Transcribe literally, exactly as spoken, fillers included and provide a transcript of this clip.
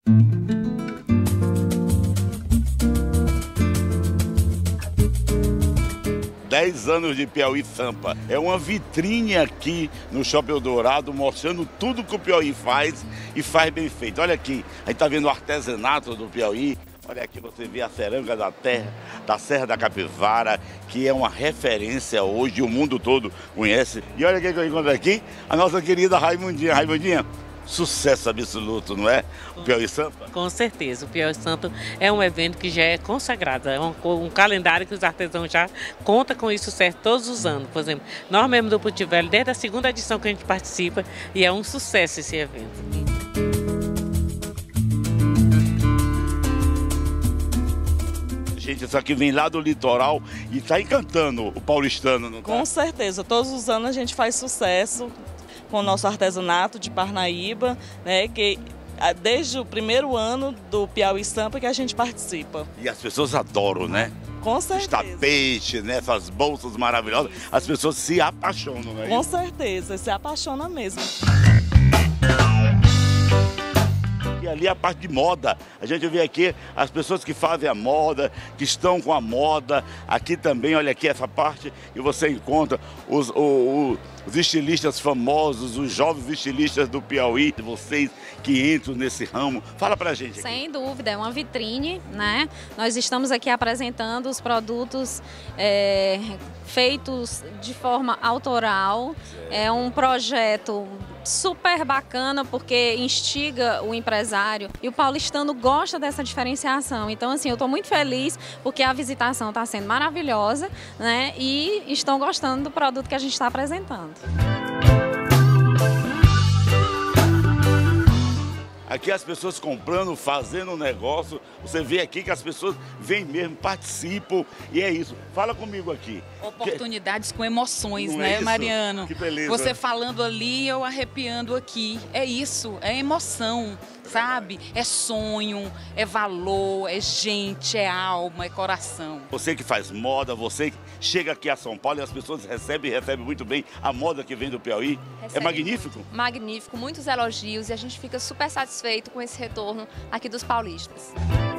dez anos de Piauí Sampa. É uma vitrine aqui no Shopping Eldorado, mostrando tudo que o Piauí faz e faz bem feito. Olha aqui, a gente está vendo o artesanato do Piauí. Olha aqui, você vê a cerâmica da terra, da Serra da Capivara, que é uma referência hoje, o mundo todo conhece. E olha quem que eu encontro aqui, a nossa querida Raimundinha. Raimundinha, sucesso absoluto, não é? O Piauí Sampa? Com certeza, o Piauí Sampa é um evento que já é consagrado, é um, um calendário que os artesãos já contam com esse sucesso todos os anos. Por exemplo, nós mesmos do Porto Velho, desde a segunda edição que a gente participa, e é um sucesso esse evento. Gente, isso aqui vem lá do litoral e está encantando o paulistano, não tá? Com certeza, todos os anos a gente faz sucesso com o nosso artesanato de Parnaíba, né, que desde o primeiro ano do Piauí Sampa que a gente participa. E as pessoas adoram, né? Com certeza. Os tapetes, né? Essas bolsas maravilhosas, as pessoas se apaixonam, né? Com certeza, se apaixona mesmo. E ali a parte de moda, a gente vê aqui as pessoas que fazem a moda, que estão com a moda. Aqui também, olha aqui essa parte, e você encontra os, o, o, os estilistas famosos, os jovens estilistas do Piauí, vocês que entram nesse ramo. Fala pra gente aqui. Sem dúvida, é uma vitrine, né? Nós estamos aqui apresentando os produtos é, feitos de forma autoral. É um projeto super bacana porque instiga o empresário e o paulistano gosta dessa diferenciação. Então, assim, eu estou muito feliz porque a visitação está sendo maravilhosa, né? E estão gostando do produto que a gente está apresentando. Aqui as pessoas comprando, fazendo um negócio, você vê aqui que as pessoas vêm mesmo, participam, e é isso. Fala comigo aqui. Oportunidades com emoções, Não né, é isso? Mariano? Que beleza. Você falando ali, eu arrepiando aqui. É isso, é emoção, sabe? É sonho, é valor, é gente, é alma, é coração. Você que faz moda, você que chega aqui a São Paulo e as pessoas recebem, recebem muito bem a moda que vem do Piauí. Recebe. É magnífico? Magnífico, muitos elogios e a gente fica super satisfeito com esse retorno aqui dos paulistas.